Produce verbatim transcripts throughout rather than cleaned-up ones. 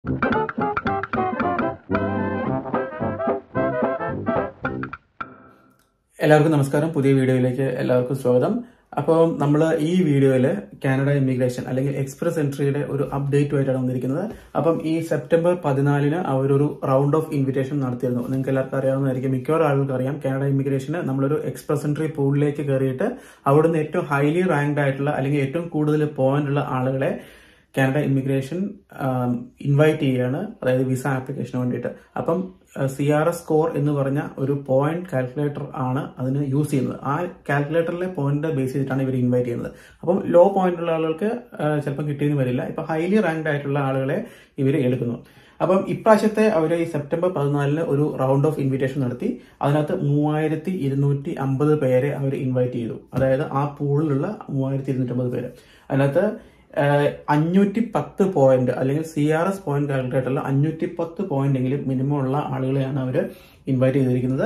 എല്ലാവർക്കും നമസ്കാരം. പുതിയ വീഡിയോയിലേക്ക് എല്ലാവർക്കും സ്വാഗതം. അപ്പോൾ നമ്മൾ ഈ വീഡിയോയിൽ കാനഡ ഇമിഗ്രേഷൻ അല്ലെങ്കിൽ എക്സ്പ്രസ് എൻട്രിയുടെ ഒരു അപ്ഡേറ്റുമായിട്ടാണ് വന്നിരിക്കുന്നത്. അപ്പം ഈ സെപ്റ്റംബർ പതിനാലിന് അവരൊരു റൗണ്ട് ഓഫ് ഇൻവിറ്റേഷൻ നടത്തിയിരുന്നു. നിങ്ങൾക്ക് എല്ലാവർക്കും അറിയാവുന്നതായിരിക്കും, മിക്കവാറും ആളുകൾക്ക് അറിയാം. കാനഡ ഇമിഗ്രേഷന് നമ്മളൊരു എക്സ്പ്രസ് എൻട്രി പൂളിലേക്ക് കയറിയിട്ട് അവിടുന്ന് ഏറ്റവും ഹൈലി റാങ്ക്ഡ് ആയിട്ടുള്ള അല്ലെങ്കിൽ ഏറ്റവും കൂടുതൽ പോയിന്റ് ഉള്ള ആളുകളെ കാനഡ ഇമിഗ്രേഷൻ ഇൻവൈറ്റ് ചെയ്യുകയാണ്, അതായത് വിസ ആപ്ലിക്കേഷന് വേണ്ടിയിട്ട്. അപ്പം സി ആർ എസ് സ്കോർ എന്ന് പറഞ്ഞ ഒരു പോയിന്റ് കാൽക്കുലേറ്റർ ആണ് അതിന് യൂസ് ചെയ്യുന്നത്. ആ കാൽക്കുലേറ്ററിലെ പോയിന്റ് ബേസ് ചെയ്തിട്ടാണ് ഇവർ ഇൻവൈറ്റ് ചെയ്യുന്നത്. അപ്പം ലോ പോയിന്റ് ഉള്ള ആളുകൾക്ക് ചിലപ്പം കിട്ടിയെന്ന് വരില്ല. ഇപ്പൊ ഹൈലി റാങ്ക്ഡ് ആയിട്ടുള്ള ആളുകളെ ഇവർ എടുക്കുന്നു. അപ്പം ഇപ്രാവശ്യത്തെ അവർ ഈ സെപ്റ്റംബർ പതിനാലിന് ഒരു റൗണ്ട് ഓഫ് ഇൻവിറ്റേഷൻ നടത്തി. അതിനകത്ത് മൂവായിരത്തി ഇരുന്നൂറ്റി അമ്പത് പേരെ അവർ ഇൻവൈറ്റ് ചെയ്തു. അതായത് ആ പൂളിലുള്ള മൂവായിരത്തി ഇരുന്നൂറ്റി അമ്പത് പേര്. അതിനകത്ത് അഞ്ഞൂറ്റി പത്ത് പോയിന്റ് അല്ലെങ്കിൽ സി ആർ എസ് പോയിന്റ് കാൽക്കുലേറ്ററിൽ അഞ്ഞൂറ്റി പത്ത് പോയിന്റ് എങ്കിലും മിനിമം ഉള്ള ആളുകളെയാണ് അവർ ഇൻവൈറ്റ് ചെയ്തിരിക്കുന്നത്.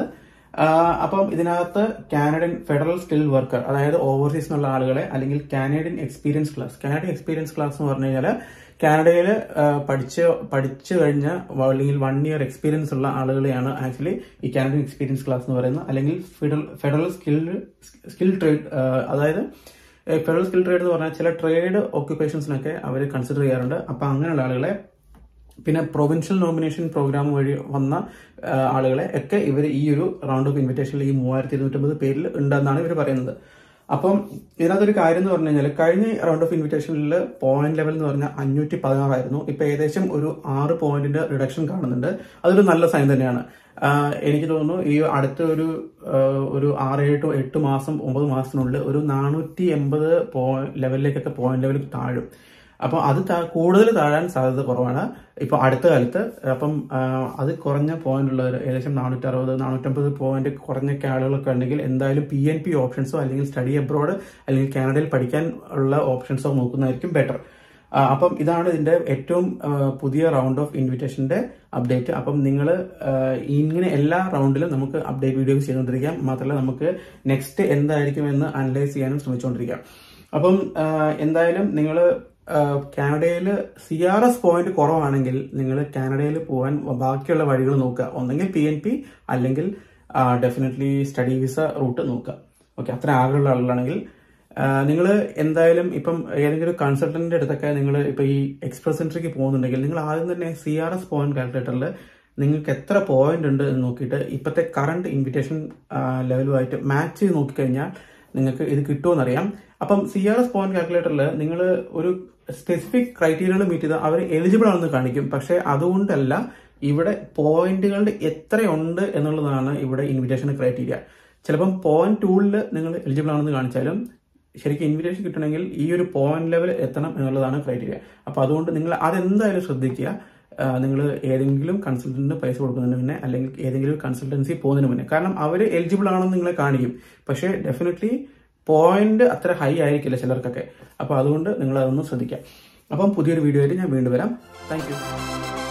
അപ്പം ഇതിനകത്ത് കാനഡിയൻ ഫെഡറൽ സ്കിൽ വർക്കർ, അതായത് ഓവർസീസ് എന്നുള്ള ആളുകളെ, അല്ലെങ്കിൽ Canadian experience class. Canadian experience class എന്ന് പറഞ്ഞു കഴിഞ്ഞാൽ കാനഡയിൽ പഠിച്ച് പഠിച്ചു കഴിഞ്ഞ അല്ലെങ്കിൽ വൺ ഇയർ എക്സ്പീരിയൻസ് ഉള്ള ആളുകളെയാണ് ആക്ച്വലി ഈ കാനഡിയൻ എക്സ്പീരിയൻസ് ക്ലാസ് എന്ന് പറയുന്നത്. അല്ലെങ്കിൽ ഫെഡറൽ സ്കിൽ സ്കിൽ ട്രേഡ്, അതായത് ഫെഡറൽ സ്കിൽ ട്രേഡ് എന്ന് പറഞ്ഞാൽ ചില ട്രേഡ് ഓക്യുപ്പേഷൻസിനൊക്കെ അവർ കൺസിഡർ ചെയ്യാറുണ്ട്. അപ്പൊ അങ്ങനെയുള്ള ആളുകളെ, പിന്നെ പ്രൊവിൻഷ്യൽ നോമിനേഷൻ പ്രോഗ്രാം വഴി വന്ന ആളുകളെ ഒക്കെ ഇവർ ഈ ഒരു റൗണ്ട് ഓഫ് ഇൻവിറ്റേഷനിൽ ഈ മൂവായിരത്തി ഇരുന്നൂറ്റമ്പത് പേരിൽ ഉണ്ടെന്നാണ് ഇവർ പറയുന്നത്. അപ്പം ഇതിനകത്തൊരു കാര്യം എന്ന് പറഞ്ഞു കഴിഞ്ഞാൽ കഴിഞ്ഞ റൗണ്ട് ഓഫ് ഇൻവിറ്റേഷനിൽ പോയിന്റ് ലെവൽ എന്ന് പറഞ്ഞാൽ അഞ്ഞൂറ്റി പതിനാറായിരുന്നു. ഇപ്പൊ ഏകദേശം ഒരു ആറ് പോയിന്റിന്റെ റിഡക്ഷൻ കാണുന്നുണ്ട്. അതൊരു നല്ല സൈൻ തന്നെയാണ്. എനിക്ക് തോന്നുന്നു ഈ അടുത്ത ഒരു ഒരു ആറ് എട്ട് എട്ട് മാസം ഒമ്പത് മാസത്തിനുള്ളിൽ ഒരു നാനൂറ്റി എൺപത് പോയിന്റ് ലെവലിലേക്കൊക്കെ പോയിന്റ് ലെവൽ താഴും. അപ്പം അത് കൂടുതൽ താഴാൻ സാധ്യത കുറവാണ് ഇപ്പൊ അടുത്ത കാലത്ത്. അപ്പം അത് കുറഞ്ഞ പോയിന്റ് ഉള്ളവർ, ഏകദേശം നാനൂറ്റി അറുപത് നാനൂറ്റമ്പത് പോയിന്റ് കുറഞ്ഞൊക്കെ ആളുകളൊക്കെ ഉണ്ടെങ്കിൽ എന്തായാലും പി എൻ പി ഓപ്ഷൻസോ അല്ലെങ്കിൽ സ്റ്റഡി അബ്രോഡ് അല്ലെങ്കിൽ കാനഡയിൽ പഠിക്കാൻ ഉള്ള ഓപ്ഷൻസോ നോക്കുന്നതായിരിക്കും ബെറ്റർ. അപ്പം ഇതാണ് ഇതിന്റെ ഏറ്റവും പുതിയ റൗണ്ട് ഓഫ് ഇൻവിറ്റേഷന്റെ അപ്ഡേറ്റ്. അപ്പം നിങ്ങൾ ഇങ്ങനെ എല്ലാ റൗണ്ടിലും നമുക്ക് അപ്ഡേറ്റ് വീഡിയോസ് ചെയ്തുകൊണ്ടിരിക്കാം. മാത്രമല്ല നമുക്ക് നെക്സ്റ്റ് എന്തായിരിക്കും എന്ന് അനലൈസ് ചെയ്യാനും ശ്രമിച്ചുകൊണ്ടിരിക്കാം. അപ്പം എന്തായാലും നിങ്ങൾ കാനഡയിൽ സി ആർ എസ് പോയിന്റ് കുറവാണെങ്കിൽ നിങ്ങൾ കാനഡയിൽ പോകാൻ ബാക്കിയുള്ള വഴികൾ നോക്കുക. ഒന്നെങ്കിൽ പി എൻ പി അല്ലെങ്കിൽ ഡെഫിനറ്റ്ലി സ്റ്റഡി വിസ റൂട്ട് നോക്കുക. ഓക്കെ, അത്ര ആഗ്രഹമുള്ള ആളുകളാണെങ്കിൽ നിങ്ങൾ എന്തായാലും ഇപ്പം ഏതെങ്കിലും കൺസൾട്ടന്റിന്റെ അടുത്തൊക്കെ നിങ്ങൾ ഇപ്പൊ ഈ എക്സ്പ്രസ് എൻട്രിക്ക് പോകുന്നുണ്ടെങ്കിൽ നിങ്ങൾ ആദ്യം തന്നെ സി ആർ എസ് പോയിന്റ് കാൽക്കുലേറ്ററിൽ നിങ്ങൾക്ക് എത്ര പോയിന്റ് ഉണ്ട് എന്ന് നോക്കിയിട്ട് ഇപ്പോഴത്തെ കറണ്ട് ഇൻവിറ്റേഷൻ ലെവലുമായിട്ട് മാച്ച് ചെയ്ത് നോക്കിക്കഴിഞ്ഞാൽ നിങ്ങൾക്ക് ഇത് കിട്ടുമെന്നറിയാം. അപ്പം സി ആർ എസ് പോയിന്റ് കാൽക്കുലേറ്ററിൽ നിങ്ങൾ ഒരു സ്പെസിഫിക് ക്രൈറ്റീരിയകൾ മീറ്റ് ചെയ്ത് അവർ എലിജിബിൾ ആണെന്ന് കാണിക്കും. പക്ഷെ അതുകൊണ്ടല്ല, ഇവിടെ പോയിന്റുകളുടെ എത്രയുണ്ട് എന്നുള്ളതാണ് ഇവിടെ ഇൻവിറ്റേഷൻ ക്രൈറ്റീരിയ. ചിലപ്പം പോയിന്റ് ടൂളിൽ നിങ്ങൾ എലിജിബിൾ ആണെന്ന് കാണിച്ചാലും ശരിക്കും ഇൻവിറ്റേഷൻ കിട്ടണമെങ്കിൽ ഈ ഒരു പോയിന്റ് ലെവൽ എത്തണം എന്നുള്ളതാണ് ക്രൈറ്റീരിയ. അപ്പൊ അതുകൊണ്ട് നിങ്ങൾ അതെന്തായാലും ശ്രദ്ധിക്കുക. നിങ്ങൾ ഏതെങ്കിലും കൺസൾട്ടന്റിന് പൈസ കൊടുക്കുന്നതിന് മുന്നേ അല്ലെങ്കിൽ ഏതെങ്കിലും കൺസൾട്ടൻസി പോകുന്നതിന് മുന്നേ, കാരണം അവർ എലിജിബിൾ ആണെന്ന് നിങ്ങളെ കാണിക്കും. പക്ഷേ ഡെഫിനറ്റ്ലി പോയിന്റ് അത്ര ഹൈ ആയിരിക്കില്ല ചിലർക്കൊക്കെ. അപ്പൊ അതുകൊണ്ട് നിങ്ങൾ അതൊന്ന് ശ്രദ്ധിക്കാം. അപ്പം പുതിയൊരു വീഡിയോ ആയിട്ട് ഞാൻ വീണ്ടും വരാം. Thank U.